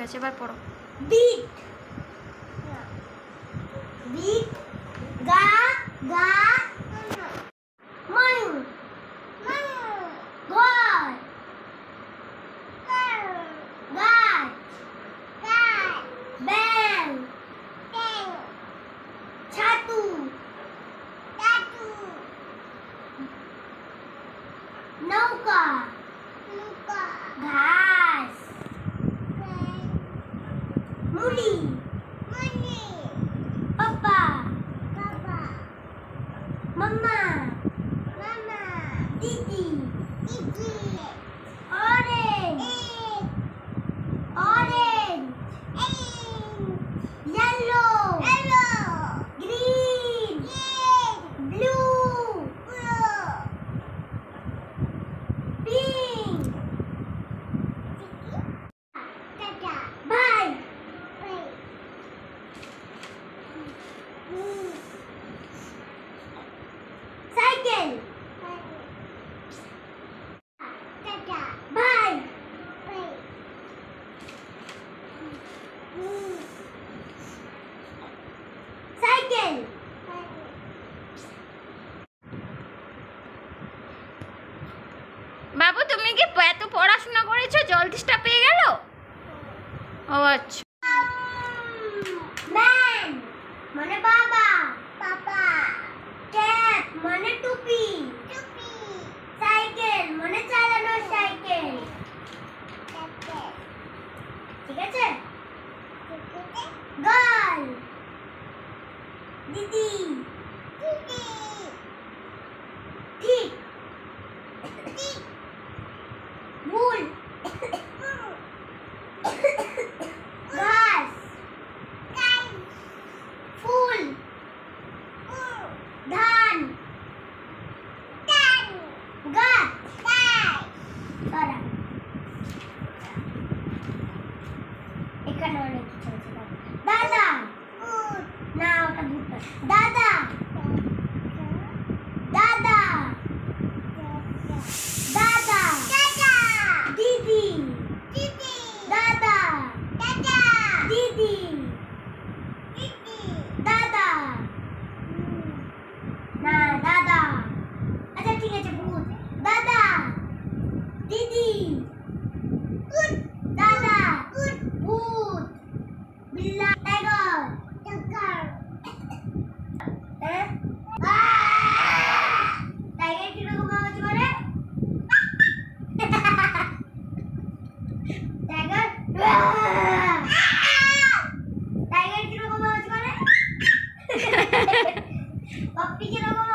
গেছে, এবার পড়ো। বিট বিট গা গা ময়ূর ঘর গাছ ব্যাং ছাতু নৌকা ঘাস মুড়ি papa mamma didi orange yellow green blue pink bye cycle bye cycle বাবু তুমি কি এত পড়াশোনা করেছো, জল তেষ্টা পেয়ে গেল? ও আচ্ছা। ম্যান মানে বাবা ক্যাপ মানে টুপি সাইকেল মানে চালানোর সাইকেল, ঠিক আছে? গার্ল দিদি ঠিক ভুল ঘাস ফুল ধান গাছ সরা এখানে অনেক কিছু আছে। দাদা না ওটা ভুট্টা দাদা দাদা দাদা দিদি দাদা দিদি দাদা না দাদা আচ্ছা ঠিক আছে ভূত দাদা দিদি দাদা ভূত বিল্লা টাইগার টাইগার কিরকম আওয়াজ করে? টাইগার টাইগার কিরকম আওয়াজ করে? পপ্পি কিরকম